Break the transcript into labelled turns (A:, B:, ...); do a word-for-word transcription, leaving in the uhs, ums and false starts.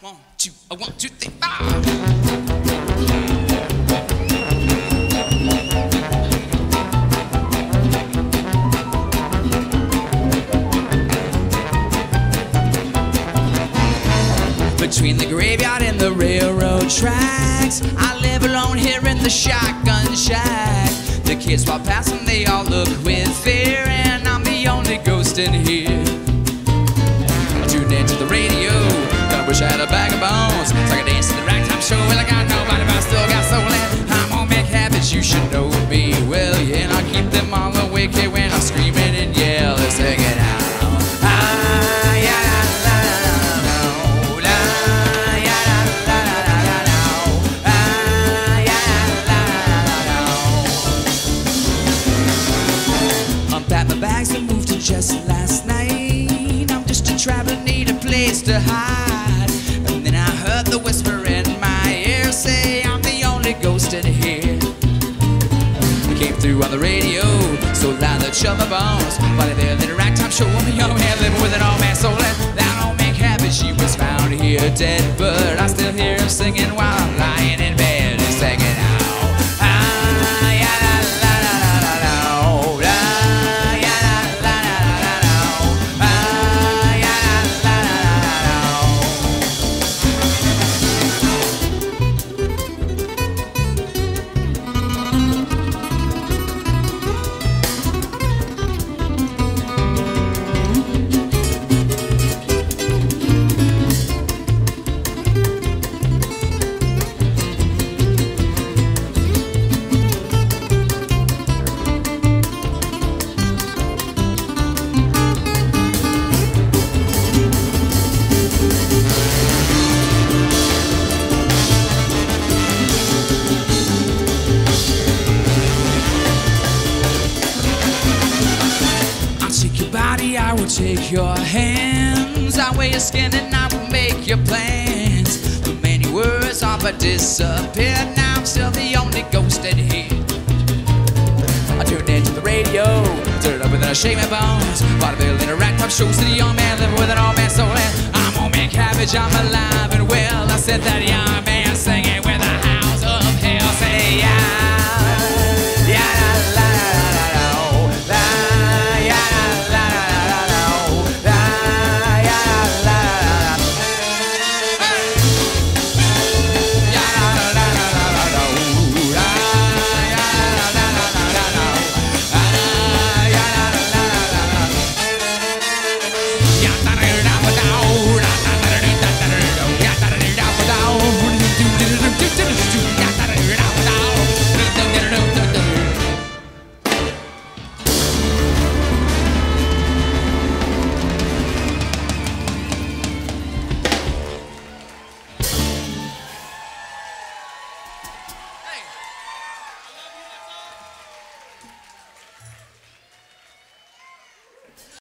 A: One, two, a one, two, three, five. Between the graveyard and the railroad tracks, I live alone here in the shotgun shack. The kids walk past and they all look with fear, and I'm the only ghost in here. I tuned into the radio, I wish I had a bag of bones, so I could dance to the ragtime show. Well, I got nobody, but I still got soul, and I'm on Man Cabbage, you should know me well, yeah. And I keep them all awake here when I'm screaming and yelling, sing it out. Ah, yeah, la, la, la, la, yeah, la, la, la, la, la, la, ah, yeah, la, la, la, la. Unpacked my bags and moved in just last night. I'm just a traveler, need a place to hide. And then I heard the whisper in my ear say, I'm the only ghost in here. I came through on the radio, so loud that shut my bones. While there, little ragtime show, I'm a young man living with an old man soul. And that old man Cabbage, he was found here dead, but I still hear him singing while I'm lying in bed. He's singing out. Ah, yeah, la, la, la, la, la, la, la, yeah, la, la, la, la, la, la, ah, yeah, la, la, la, la, la. I will take your hands, I weigh your skin and I will make your plans. The many words all but disappeared, now I'm still the only ghost in here. I tuned into the radio, turned it up and then I shake my bones. Bought a bill in a ragtime show, to the young man living with an old man soul. And I'm on Man Cabbage, I'm alive and well. I said that young man singing with the hounds of hell, say yeah.